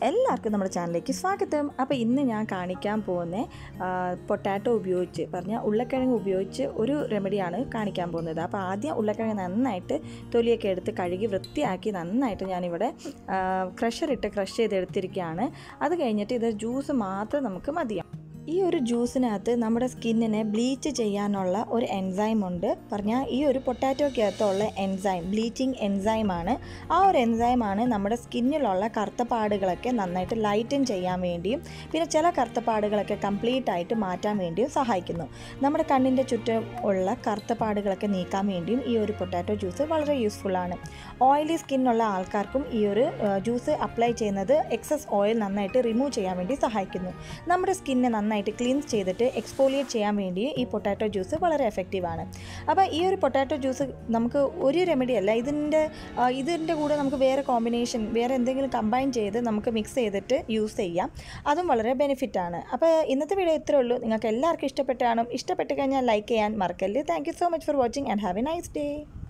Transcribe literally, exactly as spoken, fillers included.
എല്ലാവർക്കും നമ്മുടെ ചാനലിലേക്ക് സ്വാഗതം. അപ്പോൾ ഇന്ന് ഞാൻ കാണിക്കാൻ പോകുന്ന പൊട്ടാറ്റോ ഉപയോഗിച്ച് പറഞ്ഞാൽ ഉരുളക്കിഴങ്ങ് ഉപയോഗിച്ച് ഒരു റെമഡിയാണ് കാണിക്കാൻ പോകുന്നത്. അപ്പോൾ ആദ്യം ഉരുളക്കിഴങ്ങ് നന്നായിട്ട് തൊലിയൊക്കെ എടുത്ത് കഴുകി വൃത്തിയാക്കി നന്നായിട്ട് ഞാനിവിടെ ക്രഷറിട്ട് ക്രഷ് ചെയ്തെടുത്തിരിക്കുകയാണ്. അത് കഴിഞ്ഞിട്ട് ഇത് ജ്യൂസ് മാത്രം നമുക്ക് മതിയാവും. ഈ ഒരു ജ്യൂസിനകത്ത് നമ്മുടെ സ്കിന്നിനെ ബ്ലീച്ച് ചെയ്യാനുള്ള ഒരു എൻസൈം ഉണ്ട്. പറഞ്ഞാൽ ഈ ഒരു പൊട്ടാറ്റോയ്ക്കകത്തുള്ള എൻസൈം ബ്ലീച്ചിങ് എൻസൈമാണ്. ആ ഒരു എൻസൈമാണ് നമ്മുടെ സ്കിന്നിലുള്ള കറുത്തപ്പാടുകളൊക്കെ നന്നായിട്ട് ലൈറ്റൻ ചെയ്യാൻ വേണ്ടിയും പിന്നെ ചില കറുത്തപ്പാടുകളൊക്കെ കംപ്ലീറ്റ് ആയിട്ട് മാറ്റാൻ വേണ്ടിയും സഹായിക്കുന്നു. നമ്മുടെ കണ്ണിൻ്റെ ചുറ്റും ഉള്ള കറുത്തപ്പാടുകളൊക്കെ നീക്കാൻ വേണ്ടിയും ഈ ഒരു പൊട്ടാറ്റോ ജ്യൂസ് വളരെ യൂസ്ഫുള്ളാണ്. ഓയിലി സ്കിന്നുള്ള ആൾക്കാർക്കും ഈ ഒരു ജ്യൂസ് അപ്ലൈ ചെയ്യുന്നത് എക്സസ് ഓയിൽ നന്നായിട്ട് റിമൂവ് ചെയ്യാൻ വേണ്ടി സഹായിക്കുന്നു. നമ്മുടെ സ്കിന്നെ നന്നായിട്ട് ക്ലീൻസ് ചെയ്തിട്ട് എക്സ്ഫോലിയേറ്റ് ചെയ്യാൻ വേണ്ടി ഈ പൊട്ടാറ്റോ ജ്യൂസ് വളരെ എഫക്റ്റീവാണ്. അപ്പോൾ ഈ ഒരു പൊട്ടാറ്റോ ജ്യൂസ് നമുക്ക് ഒരു റെമഡി അല്ല, ഇതിൻ്റെ ഇതിൻ്റെ കൂടെ നമുക്ക് വേറെ കോമ്പിനേഷൻ വേറെ എന്തെങ്കിലും കമ്പൈൻ ചെയ്ത് നമുക്ക് മിക്സ് ചെയ്തിട്ട് യൂസ് ചെയ്യാം. അതും വളരെ ബെനിഫിറ്റാണ്. അപ്പോൾ ഇന്നത്തെ വീഡിയോ ഇത്രേ ഉള്ളൂ. നിങ്ങൾക്ക് എല്ലാവർക്കും ഇഷ്ടപ്പെട്ടാണോ? ഇഷ്ടപ്പെട്ട് കഴിഞ്ഞാൽ ലൈക്ക് ചെയ്യാൻ മറക്കല്ല്. Thank you so much for watching and have a nice day.